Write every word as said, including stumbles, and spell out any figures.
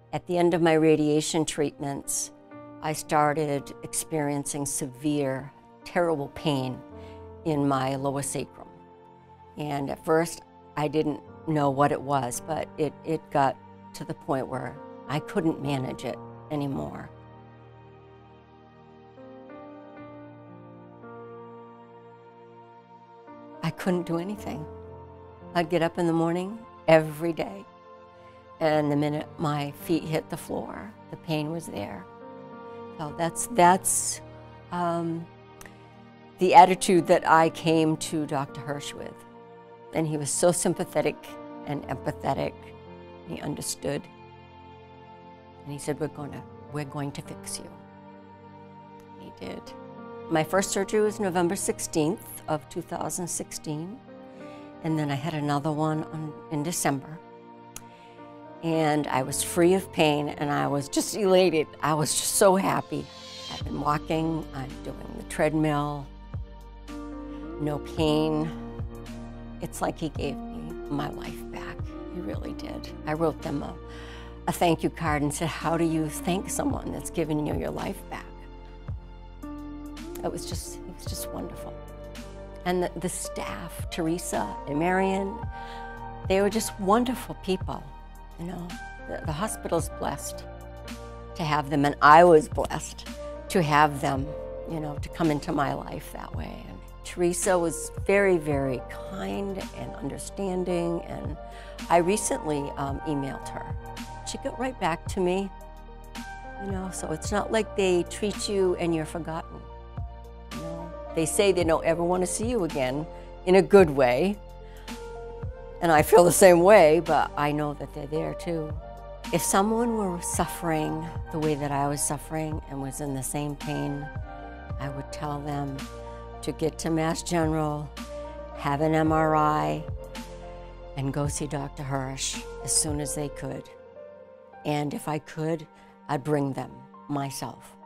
At the end of my radiation treatments, I started experiencing severe, terrible pain in my lower sacrum. And at first, I didn't know what it was, but it, it got to the point where I couldn't manage it anymore. I couldn't do anything. I'd get up in the morning every day, and the minute my feet hit the floor, the pain was there. So that's, that's um, the attitude that I came to Doctor Hirsch with. And he was so sympathetic and empathetic. He understood. And he said, we're going to, we're going to fix you. He did. My first surgery was November sixteenth of two thousand sixteen. And then I had another one on, in December. And I was free of pain, and I was just elated. I was just so happy. I've been walking, I'm doing the treadmill, no pain. It's like he gave me my life back. He really did. I wrote them a, a thank you card and said, how do you thank someone that's given you your life back? It was just, it was just wonderful. And the, the staff, Teresa and Marion, they were just wonderful people. You know, the, the hospital's blessed to have them, and I was blessed to have them, you know, to come into my life that way. And Teresa was very, very kind and understanding, and I recently um, emailed her. She got right back to me, you know, so it's not like they treat you and you're forgotten. You know, they say they don't ever want to see you again in a good way. And I feel the same way, but I know that they're there too. If someone were suffering the way that I was suffering and was in the same pain, I would tell them to get to Mass General, have an M R I, and go see Doctor Hirsch as soon as they could. And if I could, I'd bring them myself.